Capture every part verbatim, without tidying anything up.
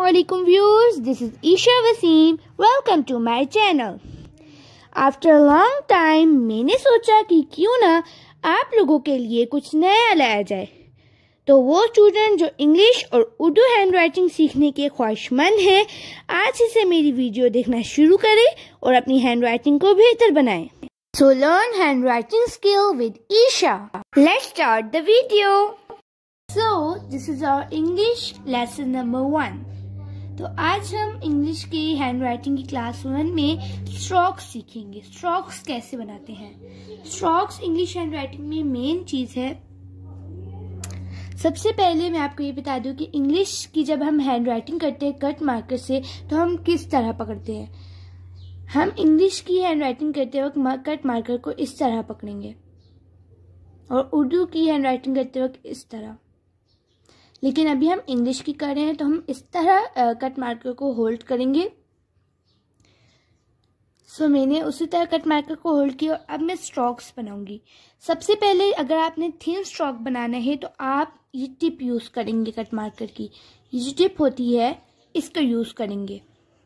Assalamualaikum viewers, this is Eesha Wasim. Welcome to my channel. After a long time मैंने सोचा कि क्यों ना आप लोगों के लिए कुछ नया लाया जाए। तो वो स्टूडेंट जो इंग्लिश और उर्दू हैंड राइटिंग सीखने के ख्वाहिशमंद हैं, आज ही से मेरी वीडियो देखना शुरू करें और अपनी हैंड राइटिंग को बेहतर बनाएं। So learn handwriting skill with Eesha. Let's start the video. So this is our English lesson number one. तो आज हम इंग्लिश की हैंड राइटिंग की क्लास वन में स्ट्रोक्स सीखेंगे। स्ट्रोक्स कैसे बनाते हैं। स्ट्रोक्स इंग्लिश हैंड राइटिंग में मेन चीज है। सबसे पहले मैं आपको ये बता दूं कि इंग्लिश की जब हम हैंड राइटिंग करते हैं कट मार्कर से, तो हम किस तरह पकड़ते हैं। हम इंग्लिश की हैंड राइटिंग करते वक्त कट मार्कर को इस तरह पकड़ेंगे और उर्दू की हैंड राइटिंग करते वक्त इस तरह। लेकिन अभी हम इंग्लिश की कर रहे हैं तो हम इस तरह कट मार्कर को होल्ड करेंगे। सो so, मैंने उसी तरह कट मार्कर को होल्ड किया और अब मैं स्ट्रोक्स बनाऊंगी। सबसे पहले अगर आपने थिन स्ट्रोक बनाना है तो आप ये टिप यूज करेंगे कट मार्कर की। ये जो टिप होती है इसको यूज करेंगे।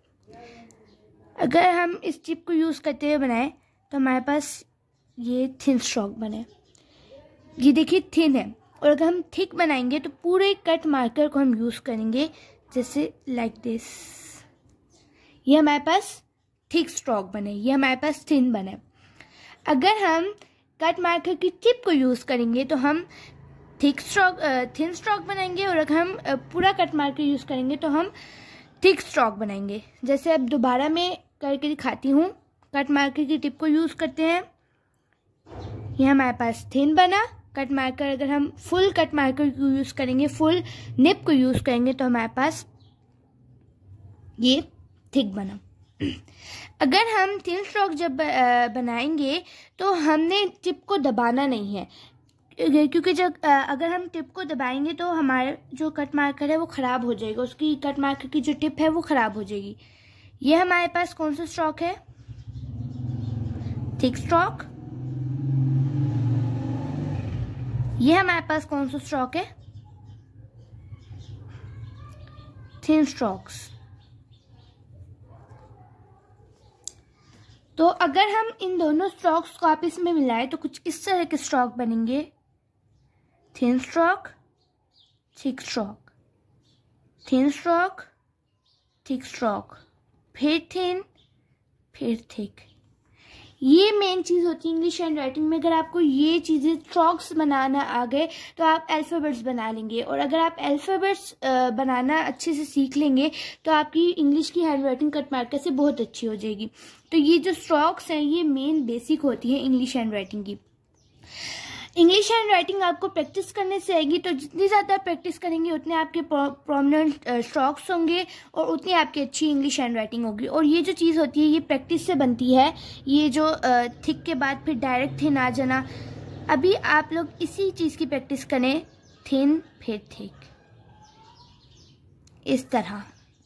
अगर हम इस टिप को यूज करते हुए बनाए तो हमारे पास ये थिन स्ट्रोक बने। ये देखिए थिन है। और अगर हम थिक बनाएंगे तो पूरे कट मार्कर को हम यूज करेंगे, जैसे लाइक दिस। ये हमारे पास थिक स्ट्रोक बने, ये हमारे पास थिन बने। अगर हम कट मार्कर की टिप को यूज करेंगे तो हम थिक स्ट्रोक थिन स्ट्रोक बनाएंगे, और अगर हम पूरा कट मार्कर यूज करेंगे तो हम थिक स्ट्रोक बनाएंगे। जैसे अब दोबारा मैं करके दिखाती हूँ। कट मार्कर की टिप को यूज करते हैं, ये हमारे पास थिन बना कट मार्कर। अगर हम फुल कट मार्कर को यूज करेंगे, फुल निप को यूज करेंगे तो हमारे पास ये थिक बना। अगर हम थिन स्ट्रोक जब बनाएंगे तो हमने टिप को दबाना नहीं है, क्योंकि जब अगर हम टिप को दबाएंगे तो हमारा जो कट मार्कर है वो खराब हो जाएगा। उसकी कट मार्कर की जो टिप है वो खराब हो जाएगी। ये हमारे पास कौन सा स्ट्रोक है? Thick stroke. ये हमारे पास कौन सा स्ट्रोक है? Thin strokes. तो अगर हम इन दोनों स्ट्रोक्स को आपस में मिलाएं तो कुछ इस तरह के स्ट्रोक बनेंगे। Thin stroke, thick stroke, thin stroke, thick stroke, फिर थिन, फिर थिक। ये मेन चीज होती है इंग्लिश हैंड राइटिंग में। अगर आपको ये चीजें स्ट्रोक्स बनाना आ गए तो आप अल्फाबेट्स बना लेंगे, और अगर आप अल्फाबेट्स बनाना अच्छे से सीख लेंगे तो आपकी इंग्लिश की हैंड राइटिंग कट मार्कर से बहुत अच्छी हो जाएगी। तो ये जो स्ट्रोक्स हैं ये मेन बेसिक होती है इंग्लिश हैंड राइटिंग की। इंग्लिश हैंड राइटिंग आपको प्रैक्टिस करने से आएगी, तो जितनी ज़्यादा प्रैक्टिस करेंगे उतने आपके प्रोमिनेंट स्ट्रोक्स होंगे और उतनी आपकी अच्छी इंग्लिश हैंड राइटिंग होगी। और ये जो चीज़ होती है ये प्रैक्टिस से बनती है। ये जो थिक के बाद फिर डायरेक्ट थिन आ जाना। अभी आप लोग इसी चीज़ की प्रैक्टिस करें, थिन फिर थिक, इस तरह।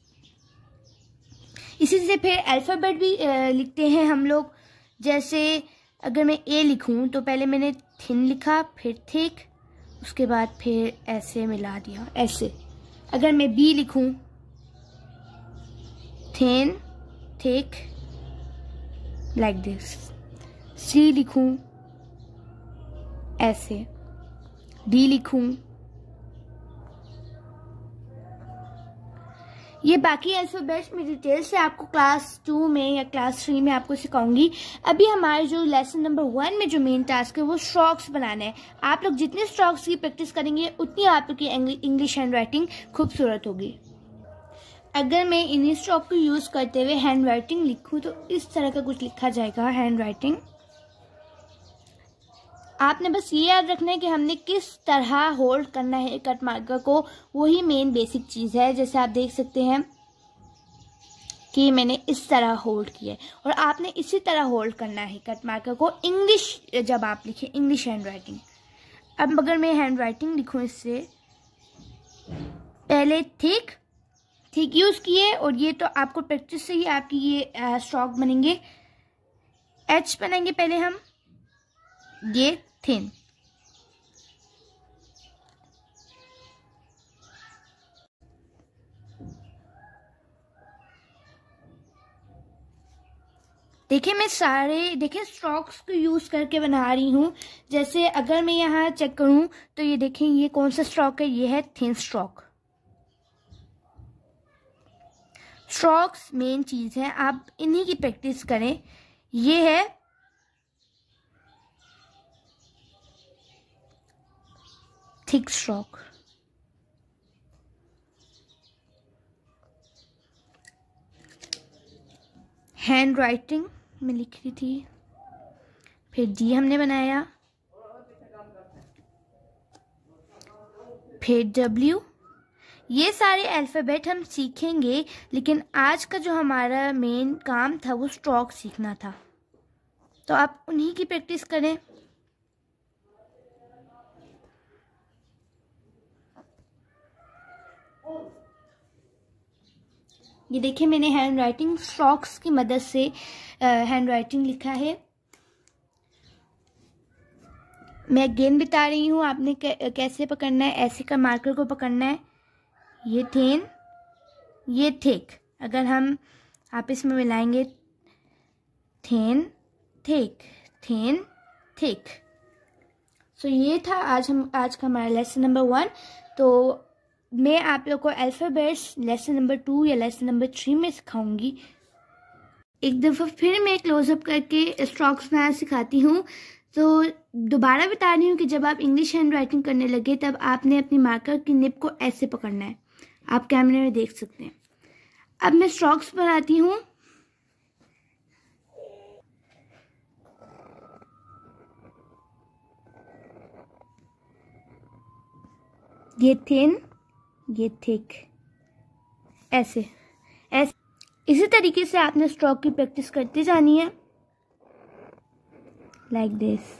इसी से फिर अल्फ़ाबेट भी लिखते हैं हम लोग। जैसे अगर मैं ए लिखूं तो पहले मैंने थिन लिखा, फिर थिक, उसके बाद फिर ऐसे मिला दिया, ऐसे। अगर मैं बी लिखूं, thin, thick, like this. C लिखूं, ऐसे। डी लिखूं, ये बाकी अल्फाबेट्स में डिटेल से आपको क्लास टू में या क्लास थ्री में आपको सिखाऊंगी। अभी हमारे जो लेसन नंबर वन में जो मेन टास्क है वो स्ट्रोक्स बनाना है। आप लोग जितने स्ट्रोक्स की प्रैक्टिस करेंगे उतनी आपकी इंग्लिश हैंड राइटिंग खूबसूरत होगी। अगर मैं इन्हीं स्ट्रोक को यूज करते हुए हैंड राइटिंग लिखूँ तो इस तरह का कुछ लिखा जाएगा हैंड राइटिंग। आपने बस ये याद रखना है कि हमने किस तरह होल्ड करना है कट मार्कर को, वही मेन बेसिक चीज़ है। जैसे आप देख सकते हैं कि मैंने इस तरह होल्ड किया है, और आपने इसी तरह होल्ड करना है कट मार्कर को इंग्लिश जब आप लिखें, इंग्लिश हैंड राइटिंग। अब अगर मैं हैंड राइटिंग लिखूँ, इससे पहले थिक थिक यूज़ किए, और ये तो आपको प्रैक्टिस से ही आपकी ये स्ट्रोक बनेंगे। एच बनाएंगे पहले हम, ये थिन, देखिए मैं सारे देखिए स्ट्रोक्स को यूज़ करके बना रही हूँ। जैसे अगर मैं यहाँ चेक करूँ तो ये देखें, ये कौन सा स्ट्रोक है, ये है थिन स्ट्रोक। स्ट्रोक्स मेन चीज़ है, आप इन्हीं की प्रैक्टिस करें। ये है थिक स्ट्रोक। हैंड राइटिंग में लिख रही थी, फिर जी हमने बनाया, फिर डब्ल्यू। ये सारे अल्फ़ाबेट हम सीखेंगे, लेकिन आज का जो हमारा मेन काम था वो स्ट्रोक सीखना था, तो आप उन्हीं की प्रैक्टिस करें। ये देखिए मैंने हैंड राइटिंग स्ट्रोक्स की मदद से हैंड राइटिंग लिखा है। मैं अगेन बता रही हूँ आपने कैसे पकड़ना है। ऐसे का मार्कर को पकड़ना है, ये थिन, ये थिक। अगर हम आप इसमें मिलाएंगे thin thick thin thick. So ये था आज हम आज का हमारा लेसन नंबर वन। तो मैं आप लोग को अल्फ़ाबेट्स लेसन नंबर टू या लेसन नंबर थ्री में सिखाऊंगी। एक दफ़ा फिर मैं क्लोजअप करके स्ट्रोक्स बनाना सिखाती हूँ। तो दोबारा बता रही हूँ कि जब आप इंग्लिश हैंड राइटिंग करने लगे तब आपने अपनी मार्कर की निब को ऐसे पकड़ना है। आप कैमरे में देख सकते हैं। अब मैं स्ट्रोक्स बनाती हूँ। ये थिन, ये थिक, ऐसे ऐसे इसी तरीके से आपने स्ट्रोक की प्रैक्टिस करते जानी है, लाइक दिस।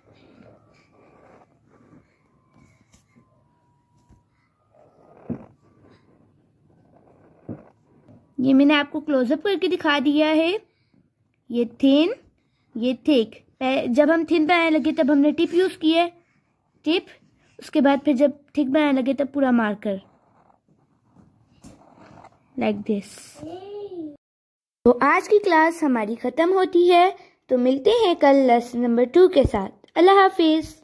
ये मैंने आपको क्लोजअप करके दिखा दिया है। ये थिन, ये थिक। जब हम थिन बनाने लगे तब हमने टिप यूज की है, टिप। उसके बाद फिर जब थिक बनाने लगे तब पूरा मार्कर, लाइक दिस। तो आज की क्लास हमारी खत्म होती है, तो मिलते हैं कल लेसन नंबर टू के साथ। अल्लाह हाफिज।